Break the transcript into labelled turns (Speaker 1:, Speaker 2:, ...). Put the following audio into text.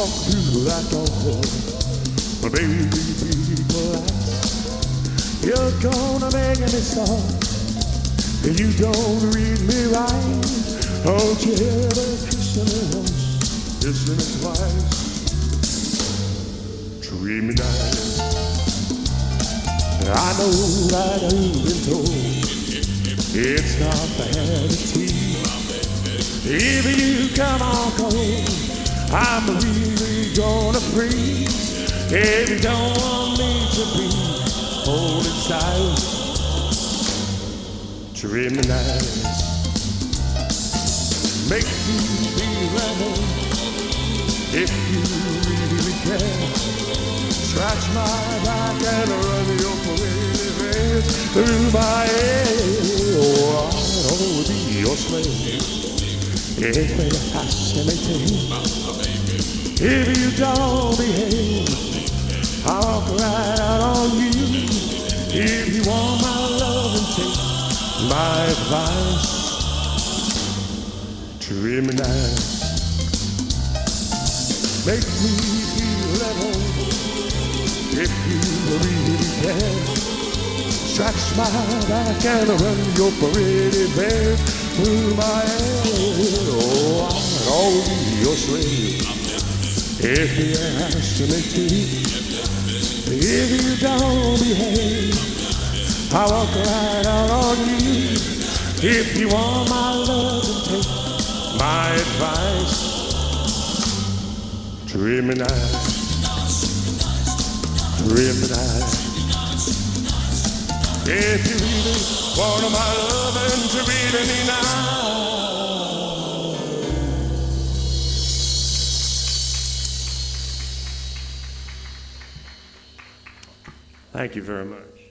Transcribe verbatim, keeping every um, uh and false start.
Speaker 1: walk through that door, but baby, people ask, you're gonna make me soft. You don't read me right. Don't you ever kiss me once, kiss me twice. Treat me nice. I know that you've been told it's not vanity. If you come on cold, I'm really gonna freeze. If you don't want me to be holding tight, treat me nice. Make me feel at home if you really care. Scratch my back and run your pretty face through my head. Oh, I'll be your slave if it has to be taken. If you don't behave, I'll walk right out on you. If you want my love and take my advice, treat me nice. Make me feel at home if you really care. Scratch my back and run your pretty face through my head. Oh, I'll be your slave if you ask me to. If you don't behave, I'll walk right out on you. If you want my love and take my advice, treat me nice. Treat me nice. If you really want my love and treat me nice. Thank you very much.